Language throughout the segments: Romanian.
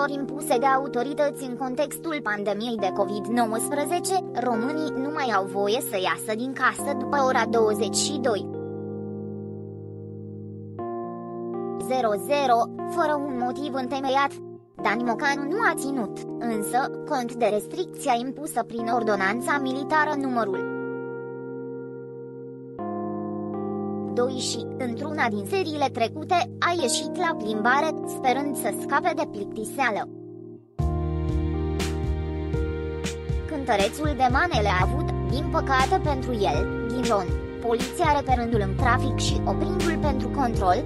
măsurilor impuse de autorități în contextul pandemiei de COVID-19, românii nu mai au voie să iasă din casă după ora 22:00, fără un motiv întemeiat. Dan Mocanu nu a ținut, însă, cont de restricția impusă prin ordonanța militară numărul 2 și, într-una din seriile trecute, a ieșit la plimbare, sperând să scape de plictiseală. Cântărețul de manele a avut, din păcate pentru el, ghinion, poliția reperându-l în trafic și oprindu-l pentru control.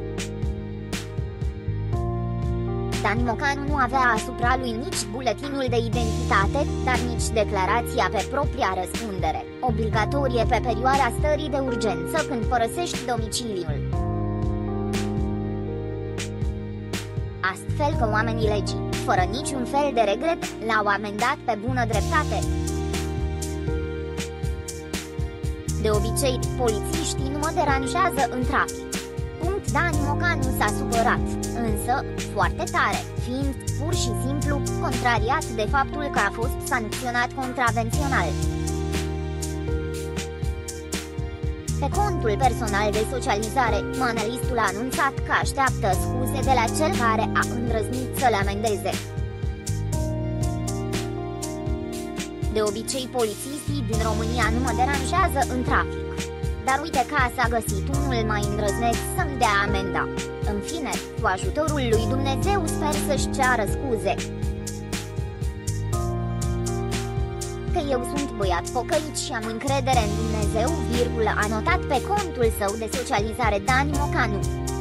Dan Mocanu nu avea asupra lui nici buletinul de identitate, dar nici declarația pe propria răspundere, obligatorie pe perioada stării de urgență când părăsești domiciliul. Astfel că oamenii legii, fără niciun fel de regret, l-au amendat pe bună dreptate. De obicei, polițiștii nu mă deranjează în trafic. Dan Mocanu s-a supărat, însă, foarte tare, fiind, pur și simplu, contrariat de faptul că a fost sancționat contravențional. Pe contul personal de socializare, manelistul a anunțat că așteaptă scuze de la cel care a îndrăznit să-l amendeze. De obicei polițistii din România nu mă deranjează în trafic. Dar uite că s-a găsit unul mai îndrăzneț să-mi dea amenda. În fine, cu ajutorul lui Dumnezeu sper să-și ceară scuze. Că eu sunt băiat pocăit și am încredere în Dumnezeu, a notat pe contul său de socializare Dan Mocanu.